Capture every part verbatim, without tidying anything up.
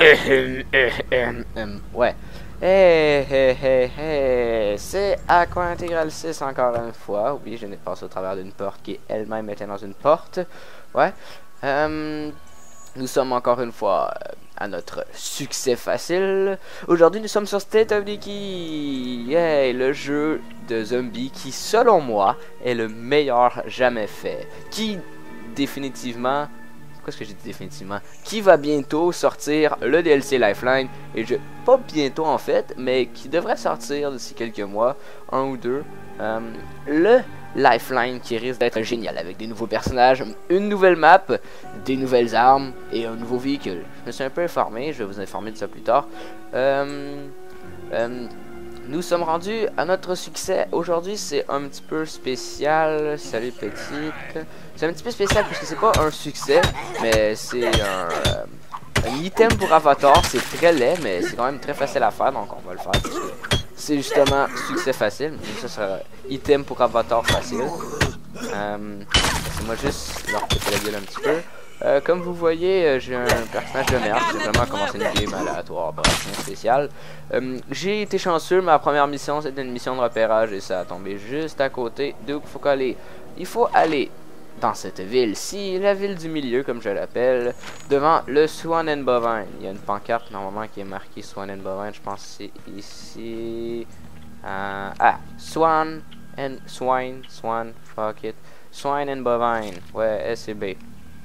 Ouais. Hey, hey, hey, hey. C'est Aqua Integral six encore une fois. Oui, je n'ai passé au travers d'une porte qui elle-même était dans une porte. Ouais. Euh, nous sommes encore une fois à notre succès facile. Aujourd'hui, nous sommes sur State of Decay. Yay, le jeu de zombies qui, selon moi, est le meilleur jamais fait. Qui, définitivement... Pourquoi est-ce que j'ai dit définitivement? Qui va bientôt sortir le D L C Lifeline. Et je... Pas bientôt en fait, mais qui devrait sortir d'ici quelques mois. Un ou deux. Euh, le Lifeline qui risque d'être génial avec des nouveaux personnages, une nouvelle map, des nouvelles armes et un nouveau véhicule. Je me suis un peu informé, je vais vous informer de ça plus tard. Euh, euh, nous sommes rendus à notre succès. Aujourd'hui, c'est un petit peu spécial. Salut petite. C'est un petit peu spécial parce que c'est pas un succès, mais c'est un, euh, un item pour Avatar. C'est très laid, mais c'est quand même très facile à faire, donc on va le faire. C'est justement succès facile. Ça sera item pour Avatar facile. Euh, Laissez-moi juste leur péter la gueule un petit peu. Euh, comme vous voyez, j'ai un personnage de merde. J'ai vraiment commencé une game aléatoire, bref, rien spécial. Euh, j'ai été chanceux, ma première mission c'était une mission de repérage et ça a tombé juste à côté d'où il faut aller. Il faut aller dans cette ville-ci, la ville du milieu comme je l'appelle, devant le Swan and Bovine. Il y a une pancarte normalement qui est marquée Swan and Bovine, je pense que c'est ici. Euh, ah, Swan and Swine, Swan, fuck it. Swine and Bovine, ouais, S C B.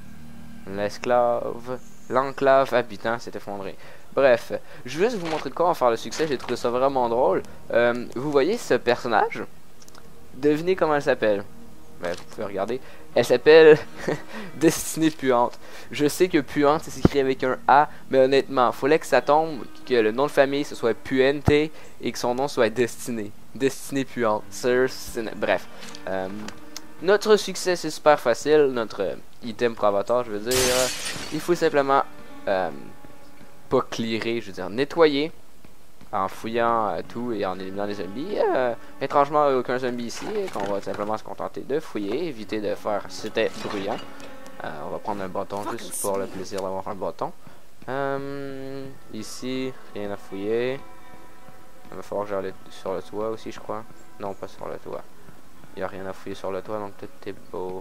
L'esclave, l'enclave habitant s'est effondré. Bref, je vais juste vous montrer de quoi on va faire le succès, j'ai trouvé ça vraiment drôle. Euh, vous voyez ce personnage? Devinez comment elle s'appelle. Ben, vous pouvez regarder. Elle s'appelle Destinée Puante. Je sais que Puante c'est écrit avec un A, mais honnêtement, il fallait que ça tombe, que le nom de famille ce soit Puente et que son nom soit Destinée. Destinée Puante. Bref. Euh, notre succès c'est super facile. Notre item pour Avatar, je veux dire, euh, il faut simplement euh, pas clearer, je veux dire nettoyer. En fouillant euh, tout et en éliminant les zombies. Euh, étrangement, aucun zombie ici. On va simplement se contenter de fouiller, éviter de faire... C'était bruyant. Euh, on va prendre un bâton juste pour le plaisir d'avoir un bâton. Euh, ici, rien à fouiller. Il va falloir que j'aille sur le toit aussi, je crois. Non, pas sur le toit. Il n'y a rien à fouiller sur le toit, donc tout est beau.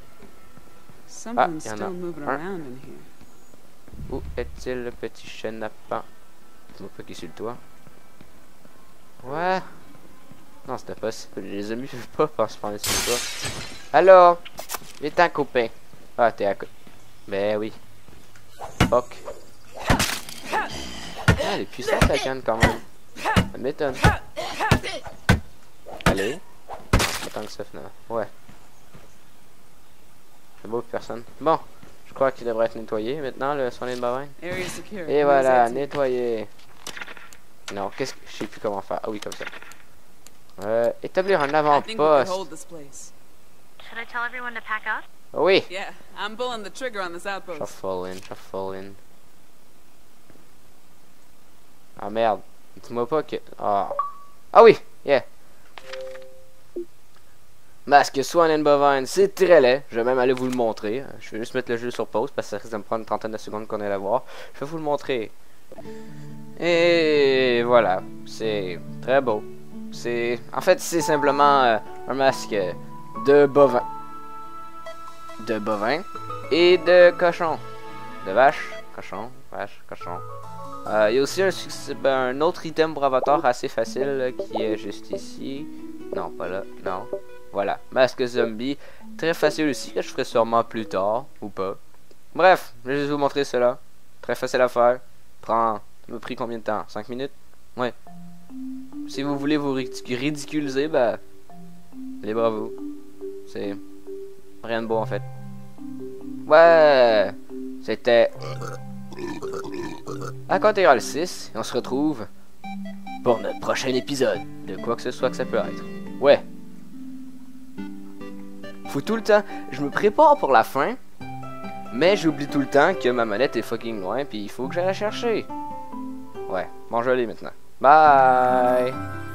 Ah, il y en a un. Où est-il le petit chenapan? Dis-moi pas qu'il est sur le toit. Ouais. Non, c'était possible. Les zombies ne peuvent pas se prendre sur le toit. Alors, il est un copain. Ah, t'es à côté. Ben oui. Fuck. Ah, elle est puissante la canne quand même. Ça m'étonne. Allez. Attends que ça finalement. Ouais. C'est beau personne. Bon. Je crois qu'il devrait être nettoyé maintenant le soin de bovine. Et voilà, nettoyé. Non, qu'est-ce que... Je sais plus comment faire. Ah oui, comme ça. Euh, établir un avant-poste. Oui. Shuffle in, shuffle in. Ah merde. Dis-moi pas que... Ah. Ah oui, yeah. Masque Swan and Bovine, c'est très laid. Je vais même aller vous le montrer. Je vais juste mettre le jeu sur pause parce que ça risque de me prendre une trentaine de secondes qu'on est à voir. Je vais vous le montrer. Et voilà, c'est très beau. C'est, en fait, c'est simplement euh, un masque de bovin, de bovin et de cochon, de vache, cochon, vache, cochon. Euh, il y a aussi un, ben, un autre item pour Avatar assez facile qui est juste ici. Non, pas là, non. Voilà, masque zombie, très facile aussi que je ferai sûrement plus tard ou pas. Bref, je vais juste vous montrer cela. Très facile à faire. Prend Ça m'a pris combien de temps? cinq minutes? Ouais. Si vous voulez vous ridiculiser, bah... libre à vous. C'est... rien de beau en fait. Ouais! C'était... Aqua Integral six, et on se retrouve... pour notre prochain épisode. De quoi que ce soit que ça peut être. Ouais. Faut tout le temps... Je me prépare pour la fin... mais j'oublie tout le temps que ma manette est fucking loin, puis il faut que j'aille la chercher. Ouais, bon je vais aller maintenant. Bye!